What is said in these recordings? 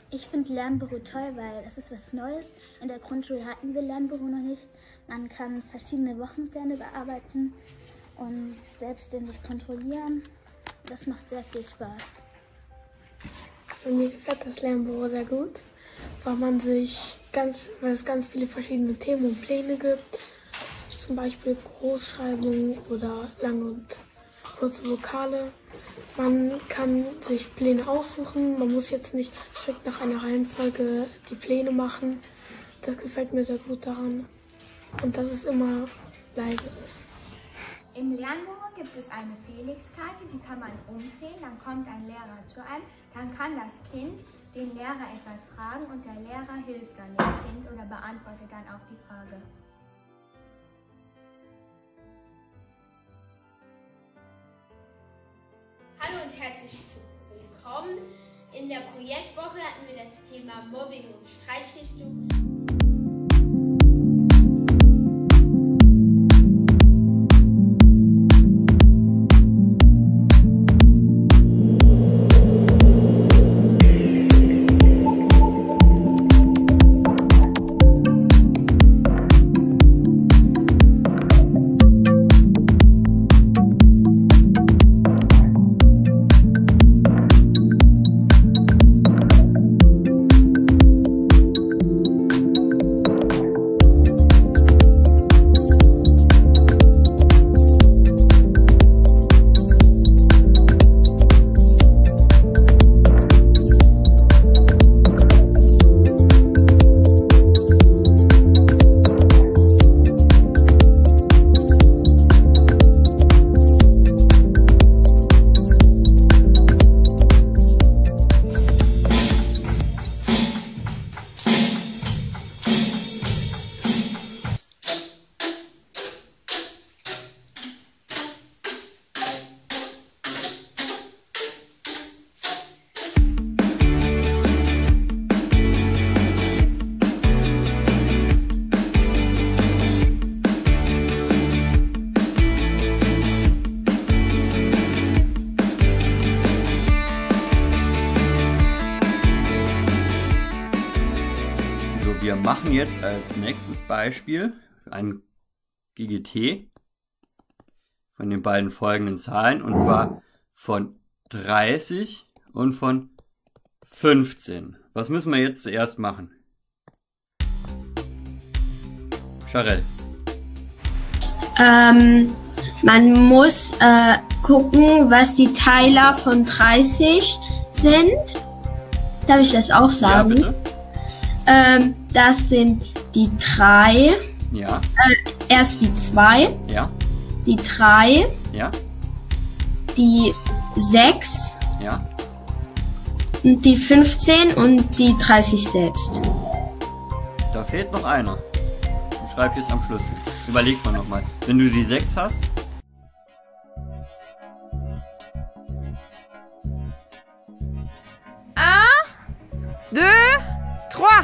Ich finde Lernbüro toll, weil das ist was Neues. In der Grundschule hatten wir Lernbüro noch nicht. Man kann verschiedene Wochenpläne bearbeiten und selbstständig kontrollieren. Das macht sehr viel Spaß. Also mir gefällt das Lernbüro sehr gut, weil es ganz viele verschiedene Themen und Pläne gibt. Zum Beispiel Großschreibung oder lange und kurze Vokale. Man kann sich Pläne aussuchen, man muss jetzt nicht strikt nach einer Reihenfolge die Pläne machen. Das gefällt mir sehr gut daran. Und dass es immer leise ist. Im Lernbüro gibt es eine Felix-Karte, die kann man umdrehen, dann kommt ein Lehrer zu einem, dann kann das Kind den Lehrer etwas fragen und der Lehrer hilft dann dem Kind oder beantwortet dann auch die Frage. Hallo und herzlich willkommen. In der Projektwoche hatten wir das Thema Mobbing und Streitschlichtung. Wir machen jetzt als nächstes Beispiel ein GGT von den beiden folgenden Zahlen, und zwar von 30 und von 15. Was müssen wir jetzt zuerst machen? Charel. Man muss gucken, was die Teiler von 30 sind. Darf ich das auch sagen? Ja, bitte. Das sind die 3. Ja. Erst die 2. Ja. Die 3. Ja. Die 6. Ja. Und die 15 und die 30 selbst. Da fehlt noch einer. Ich schreibe jetzt am Schluss. Überleg mal nochmal. Wenn du die 6 hast. Un, deux, trois.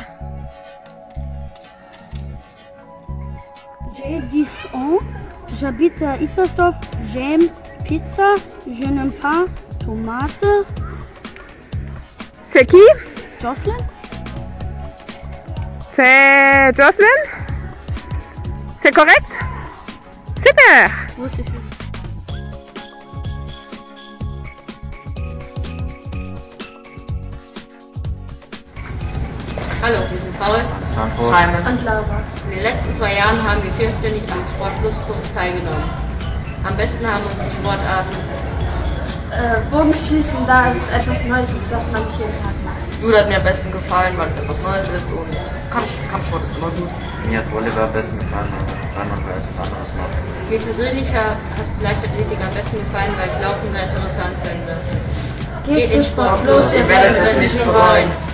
J'ai 10 ans, j'habite à Ittersdorf, j'aime pizza, je n'aime pas tomate. C'est qui? Jocelyn? C'est Jocelyn? C'est correct? Super! Oui, c'est sûr. Hallo, wir sind Paul, Simon und Laura. In den letzten 2 Jahren haben wir 4-stündig am Sport-Plus-Kurs teilgenommen. Am besten haben uns die Sportarten Bogenschießen, da es etwas Neues ist, was man nicht jeden Tag macht. Judo hat mir am besten gefallen, weil es etwas Neues ist, und Kampfsport ist immer gut. Mir hat Volleyball am besten gefallen, weil man etwas anderes macht. Mir persönlich hat Leichtathletik am besten gefallen, weil ich Laufen sehr interessant finde. Geht in Sport, bloß ihr werdet es nicht bereuen.